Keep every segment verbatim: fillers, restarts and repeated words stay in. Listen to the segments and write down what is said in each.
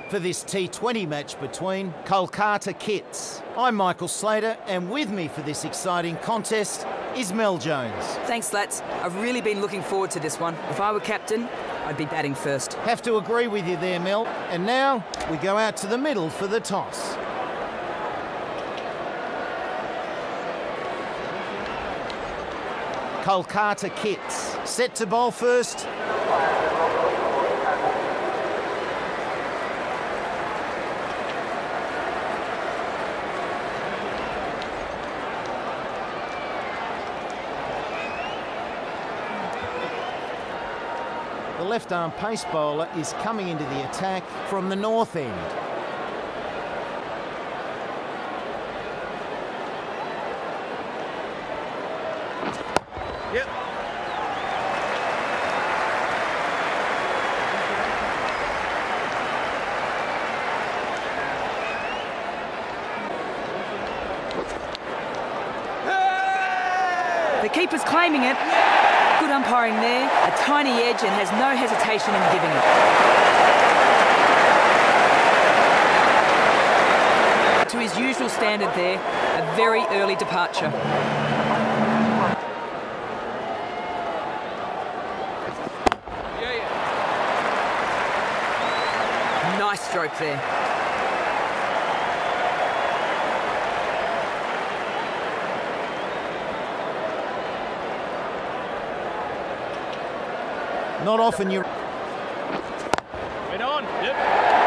for this T twenty match between Kolkata kits. I'm Michael Slater, and with me for this exciting contest is Mel Jones. Thanks, lads. I've really been looking forward to this one. If I were captain, I'd be batting first. Have to agree with you there, Mel. And now we go out to the middle for the toss. Kolkata kits set to bowl first. The left-arm pace bowler is coming into the attack from the north end. Yep. The keeper's claiming it. Good umpiring there, a tiny edge and has no hesitation in giving it. To his usual standard there, a very early departure. Yeah, yeah. Nice stroke there. Not often you... Right on. Yep.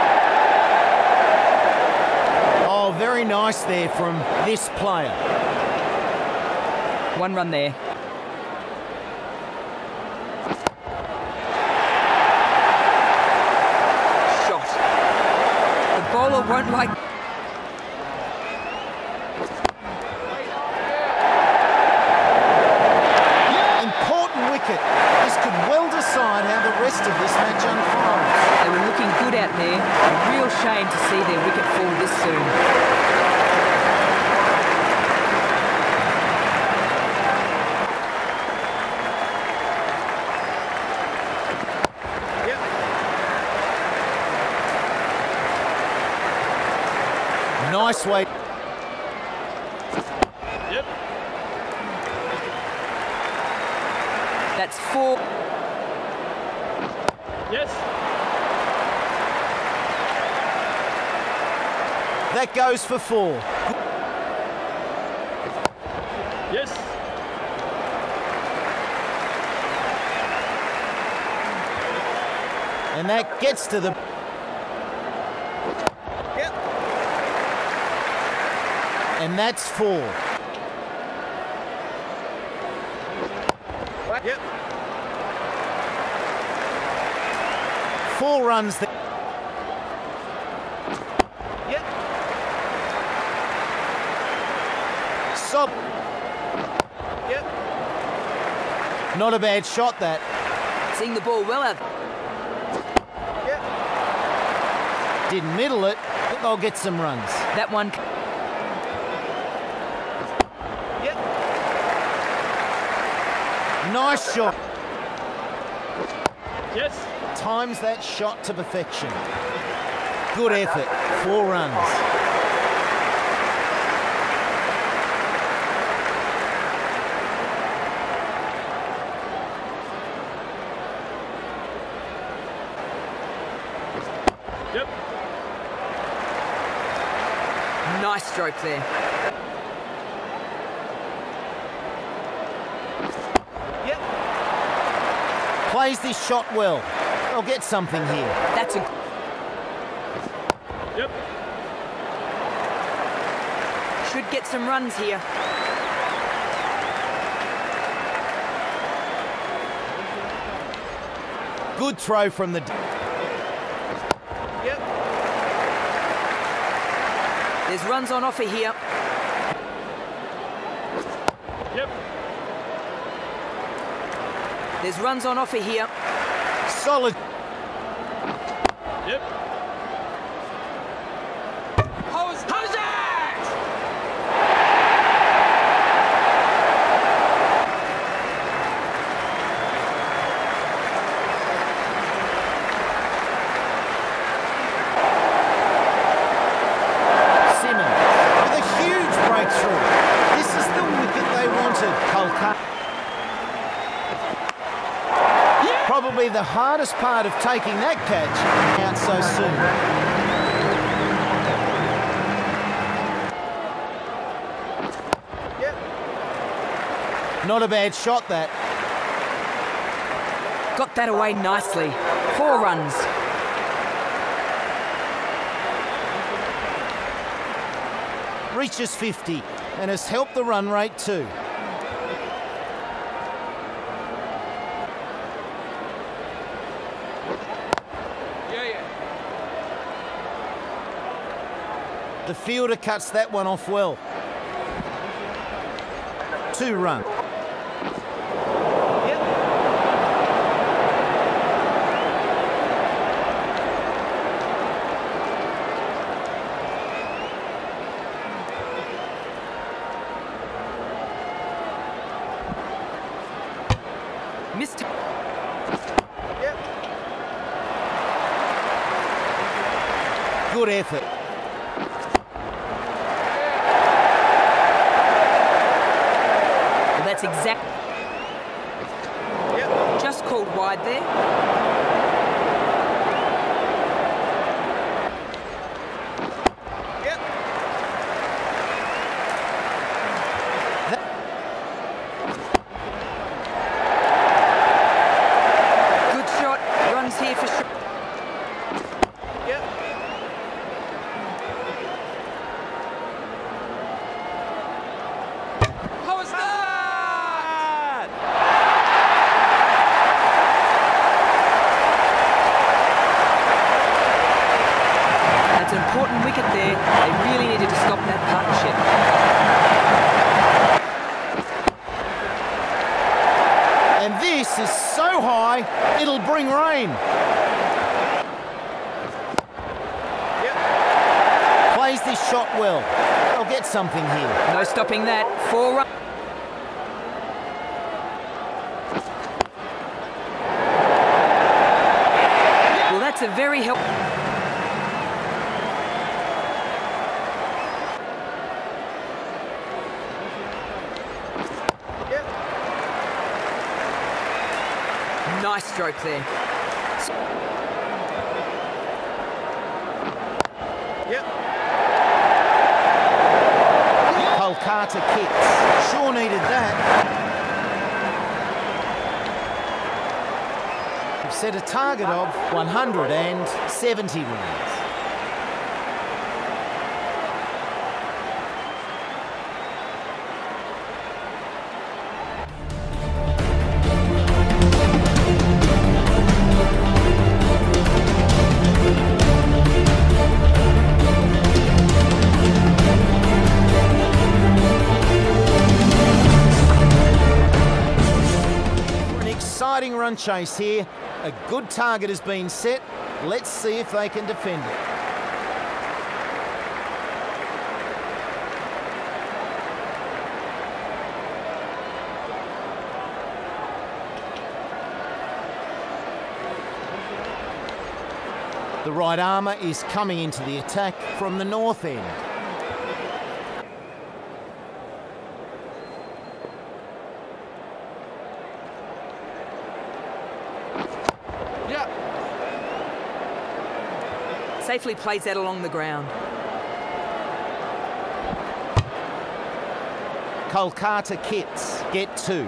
Oh, very nice there from this player. One run there. Shot. The bowler won't like... Important wicket. This could well decide how the rest of this match unfolds. They were looking good out there. A real shame to see their wicket fall this soon. Yep. Nice way. Yep. That's four. Yes. That goes for four. Yes. And that gets to the... Yep. And that's four. Yep. Four runs there. Yep. Sob. Yep. Not a bad shot, that. Seeing the ball well out. Yep. Didn't middle it, but they'll get some runs. That one. Yep. Nice shot. Yes. Times that shot to perfection. Good effort. Four runs. Yep. Nice stroke there. Yep. Plays this shot well. They'll get something here. That's a... Yep. Should get some runs here. Good throw from the... Yep. There's runs on offer here. Yep. There's runs on offer here. Solid. Yep. How's, how's that? be the hardest part of taking that catch out so soon. Yep. Not a bad shot, that. Got that away nicely. Four runs. Reaches fifty and has helped the run rate too. Yeah, yeah. The fielder cuts that one off well. Two run. Missed. Yep. Good effort. Well, that's exact. Yep. Just called wide there. Yep. Here for sure. Yep. How was that? That's an important wicket there. They really needed to stop that partnership. And this is so high, it'll bring rain. Yep. Plays this shot well. They'll get something here. No stopping that. Four runs. Well, that's a very help. Nice stroke there. Yep. Kolkata kicks. Sure needed that. We've set a target of one hundred seventy runs. Exciting run chase here. A good target has been set. Let's see if they can defend it. The right armour is coming into the attack from the north end. Safely plays that along the ground. Kolkata kits get two.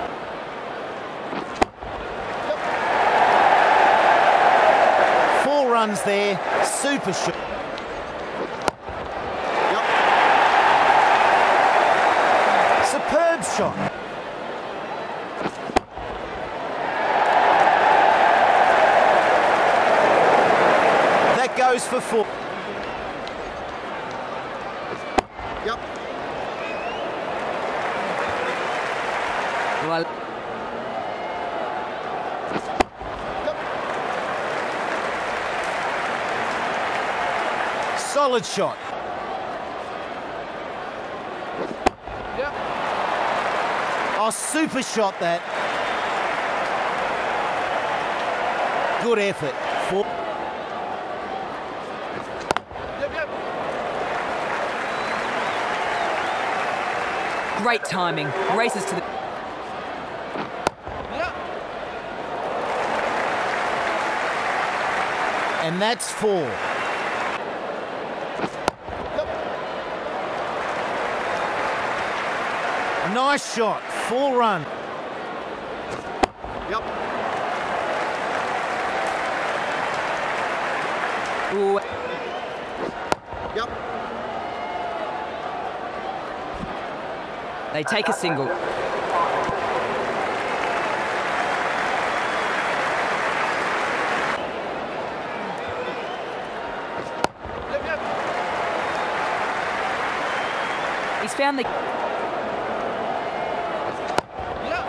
Four runs there, super shot. Superb shot. Goes for four. Yep. Well. Yep. Solid shot. Yep. Oh, super shot that. Good effort. Four. Great timing. Races to the... Yeah. And that's four. Nice shot, four run. Yep. Ooh. Yep. They take a single. Yep, yep. He's found the... Yep.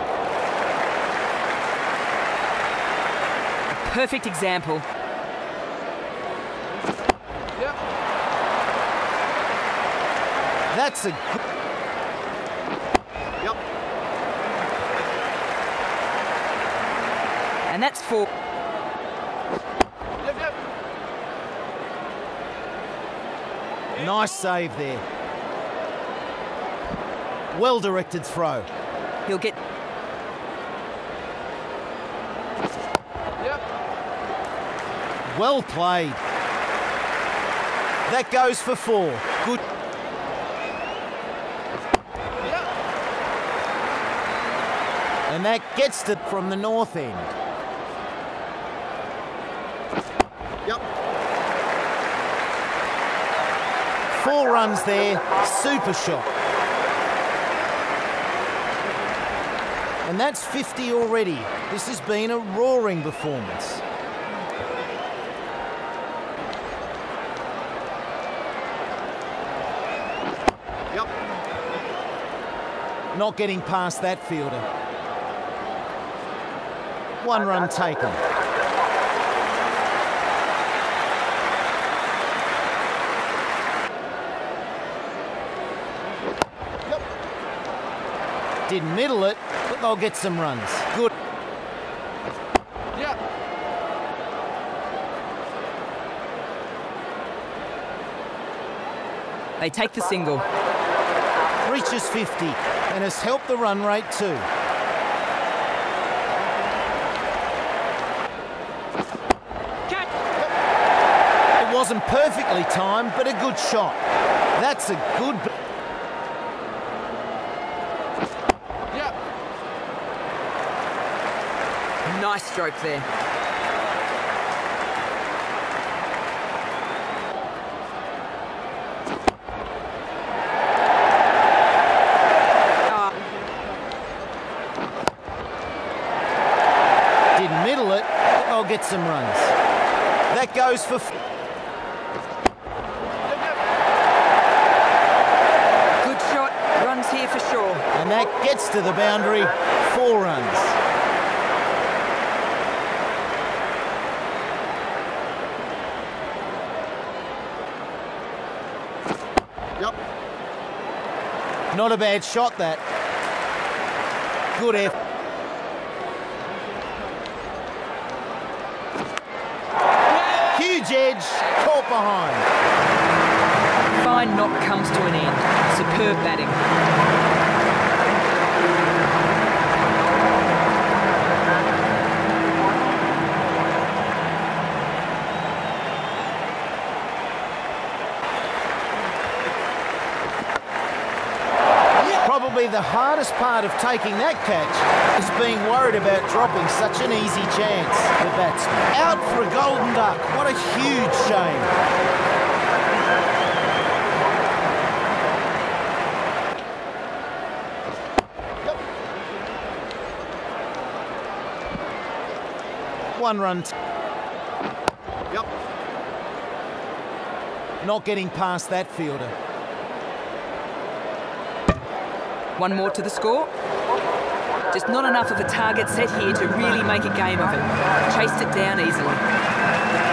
perfect example. Yep. That's a good... Yep. And that's four. Yep, yep. Nice save there. Well-directed throw. He'll get... Yep. Well played. That goes for four. Good. Yep. And that gets it from the north end. Yep. Four runs there. Super shot. And that's fifty already. This has been a roaring performance. Yep. Not getting past that fielder. One run taken. Yep. Didn't middle it, but they'll get some runs. Good. Yep. They take the single. Reaches fifty and has helped the run rate too. Catch. It wasn't perfectly timed, but a good shot. That's a good... Yep. Nice stroke there. Ah, Didn't middle it, but they'll get some runs. That goes for... f- Yep, yep. good shot. Runs here for sure. And that gets to the boundary. Four runs. Yep. Not a bad shot, that. Good effort. Huge edge, caught behind. Fine knock comes to an end. Superb batting. Probably the hardest part of taking that catch is being worried about dropping such an easy chance. The batsman out for a golden duck. What a huge shame. One run. T- Yep. not getting past that fielder. One more to the score. Just not enough of a target set here to really make a game of it. Chased it down easily.